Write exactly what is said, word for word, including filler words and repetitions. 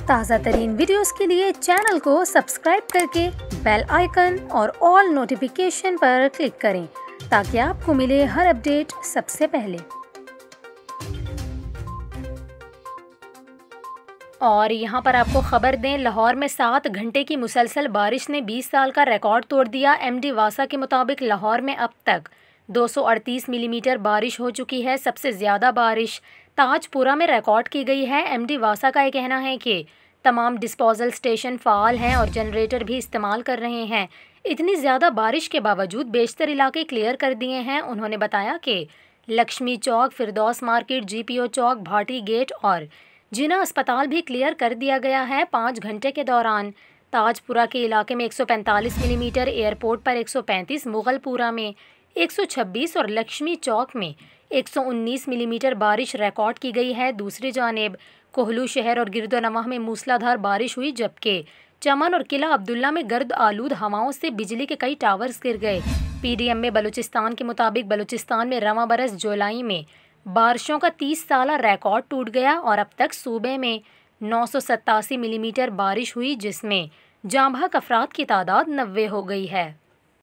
ताज़ा तरीन वीडियोस के लिए चैनल को सब्सक्राइब करके बेल आइकन और ऑल नोटिफिकेशन पर क्लिक करें ताकि आपको मिले हर अपडेट सबसे पहले। और यहाँ पर आपको खबर दें, लाहौर में सात घंटे की मुसलसल बारिश ने बीस साल का रिकॉर्ड तोड़ दिया। एमडी वासा के मुताबिक लाहौर में अब तक दो सौ अड़तीस मिलीमीटर बारिश हो चुकी है। सबसे ज़्यादा बारिश ताजपुरा में रिकॉर्ड की गई है। एमडी वासा का ये कहना है कि तमाम डिस्पोजल स्टेशन फ़ाल हैं और जनरेटर भी इस्तेमाल कर रहे हैं। इतनी ज़्यादा बारिश के बावजूद बेशतर इलाके क्लियर कर दिए हैं। उन्होंने बताया कि Lakshmi Chowk, Firdaus market, GPO Chowk, Bhati gate और जिना अस्पताल भी क्लियर कर दिया गया है। पाँच घंटे के दौरान ताजपुरा के इलाके में एक सौ पैंतालीस मिलीमीटर, एयरपोर्ट पर एक सौ पैंतीस, मुगलपुरा में एक सौ छब्बीस और लक्ष्मी चौक में एक सौ उन्नीस मिलीमीटर बारिश रिकॉर्ड की गई है। दूसरी जानिब कोहलू शहर और गिरदोनवाह में मूसलाधार बारिश हुई, जबकि चमन और किला अब्दुल्ला में गर्द आलूद हवाओं से बिजली के कई टावर्स गिर गए। पीडीएम में बलूचिस्तान के मुताबिक बलूचिस्तान में रवां बरस जुलाई में बारिशों का तीस साला रिकॉर्ड टूट गया और अब तक सूबे में नौ सौ सतासी मिलीमीटर बारिश हुई, जिसमें जाँ बहक अफराद की तादाद नब्बे हो गई है।